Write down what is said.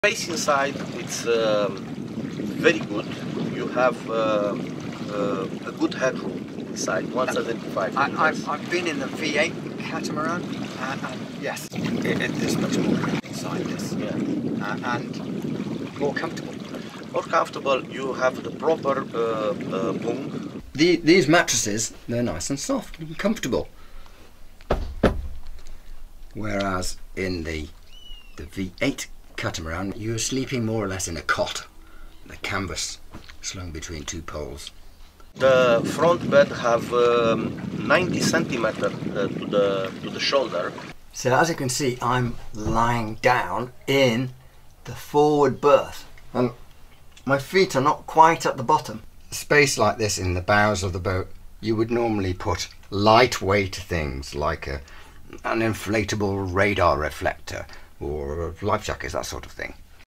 Space inside, it's very good. You have a good headroom inside, 175 meters. I've been in the V8 catamaran, and yes, there's much more room inside this, and more comfortable. More comfortable, you have the proper bunk. These mattresses, they're nice and soft and comfortable. Whereas in the V8 catamaran, you're sleeping more or less in a cot, the canvas slung between two poles. The front bed have 90 centimeters to the shoulder. So as you can see, I'm lying down in the forward berth, and my feet are not quite at the bottom. Space like this in the bows of the boat, you would normally put lightweight things like an inflatable radar reflector or life jackets, that sort of thing.